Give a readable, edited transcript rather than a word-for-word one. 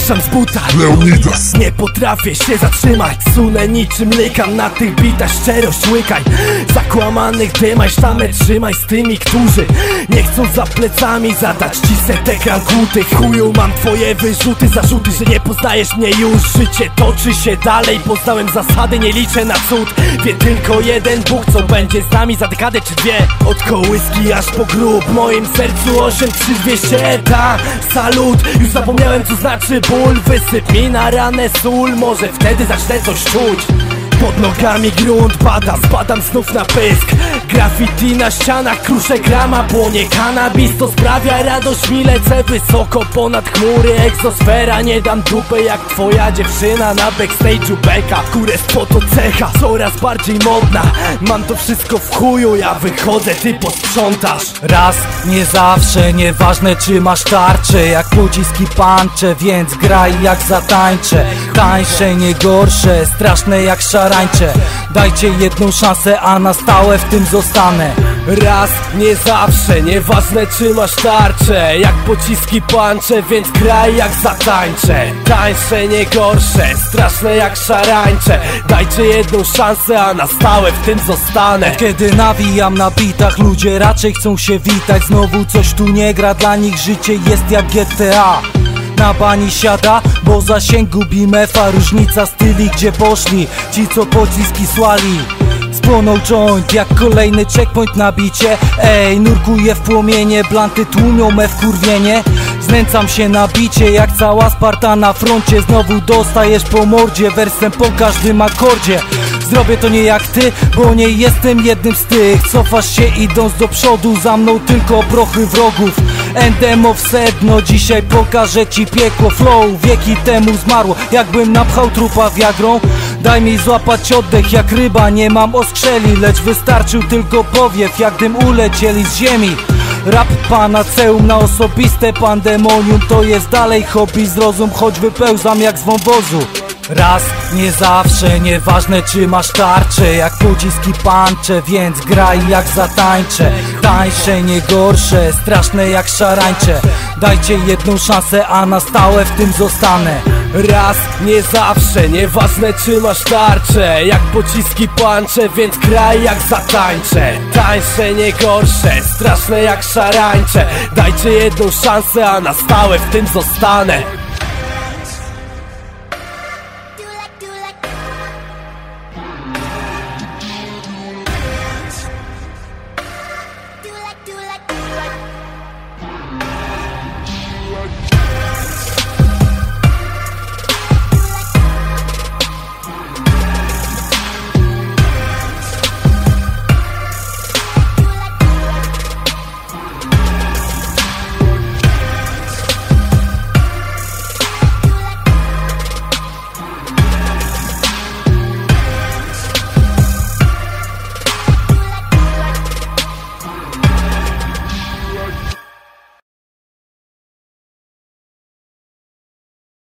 Zapraszam z buta Leonidas. Nie potrafię się zatrzymać, sunę niczym lykam na tych bitach, szczerość łykaj. Zakłamanych dymaj, sztamę trzymaj z tymi, którzy nie chcą za plecami zadać ci setek rankuty. Chuju, mam twoje wyrzuty, zarzuty, że nie poznajesz mnie już. Życie toczy się dalej, poznałem zasady, nie liczę na cud. Wie tylko jeden Bóg, co będzie z nami za dekadę czy dwie. Od kołyski aż po grób, w moim sercu 83200. Ta, salut, już zapomniałem co znaczy ból. Wysyp mi na ranę sól, może wtedy zacznę coś czuć. Pod nogami grunt pada, spadam znów na pysk. Graffiti na ścianach, kruszę grama, płonie kanabis. To sprawia radość, mi lecę wysoko ponad chmury. Egzosfera, nie dam dupy jak twoja dziewczyna na backstage'u beka. Kurestwo to cecha, coraz bardziej modna. Mam to wszystko w chuju, ja wychodzę, ty posprzątasz. Raz, nie zawsze, nieważne czy masz tarczę. Jak pociski pancze, więc graj jak zatańczę. Tańsze, nie gorsze, straszne jak szarańcze. Dajcie jedną szansę, a na stałe w tym zostanę. Raz, nie zawsze, nieważne czy masz tarczę. Jak pociski pancze, więc graj jak zatańczę. Tańsze, nie gorsze, straszne jak szarańcze. Dajcie jedną szansę, a na stałe w tym zostanę. Kiedy nawijam na bitach, ludzie raczej chcą się witać. Znowu coś tu nie gra, dla nich życie jest jak GTA. Na bani siada, bo zasięgu bimefa. Różnica styli, gdzie poszli ci co pociski słali. Spłonął joint jak kolejny checkpoint na bicie. Ej, nurkuję w płomienie, blanty tłumią me wkurwienie. Znęcam się na bicie jak cała Sparta na froncie. Znowu dostajesz po mordzie, wersem po każdym akordzie. Zrobię to nie jak ty, bo nie jestem jednym z tych. Cofasz się idąc do przodu, za mną tylko prochy wrogów. Endem of sedno, dzisiaj pokażę ci piekło. Flow wieki temu zmarło, jakbym napchał trupa wiagrą. Daj mi złapać oddech jak ryba, nie mam oskrzeli. Lecz wystarczył tylko powiew, jak gdym ulecieli z ziemi. Rap panaceum na osobiste pandemonium. To jest dalej hobby, zrozum, choć wypełzam jak z wąwozu. Raz, nie zawsze, nieważne czy masz tarczę. Jak pociski pancze, więc graj jak zatańczę. Tańsze, nie gorsze, straszne jak szarańcze. Dajcie jedną szansę, a na stałe w tym zostanę. Raz, nie zawsze, nieważne czy masz tarczę. Jak pociski pancze, więc graj jak zatańczę. Tańsze, nie gorsze, straszne jak szarańcze. Dajcie jedną szansę, a na stałe w tym zostanę.